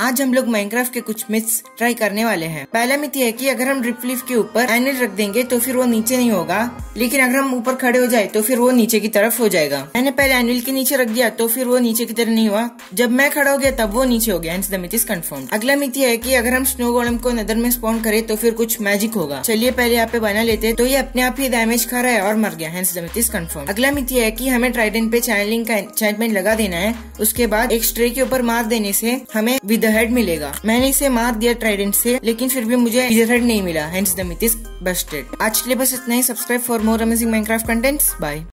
आज हम लोग माइनक्राफ्ट के कुछ मिथ्स ट्राई करने वाले हैं। पहला मिथ ये है कि अगर हम ड्रिप लीफ के ऊपर एनिल रख देंगे तो फिर वो नीचे नहीं होगा, लेकिन अगर हम ऊपर खड़े हो जाए तो फिर वो नीचे की तरफ हो जाएगा। मैंने पहले एनिल के नीचे रख दिया तो फिर वो नीचे की तरफ नहीं हुआ, जब मैं खड़ा हो गया तब वो नीचे हो गया। Hence the myth is confirmed. अगला मिथ ये है कि अगर हम स्नो गोलेम को नेदर में स्पॉन करें तो फिर कुछ मैजिक होगा। चलिए पहले यहाँ पे बना लेते, तो ये अपने आप ही डैमेज खा रहा है और मर गया। Hence the myth is confirmed. अगला मिथ ये है कि हमें ट्राइडेंट पे चैनलिंग का एन्चेंटमेंट लगा देना है, उसके बाद एक स्ट्रे के ऊपर मार देने से हमें विद द हेड मिलेगा। मैंने इसे मार दिया ट्राइडेंट से, लेकिन फिर भी मुझे विद द हेड नहीं मिला। Hence the myth is busted. आज के लिए बस इतना ही। Subscribe for more amazing Minecraft contents. Bye.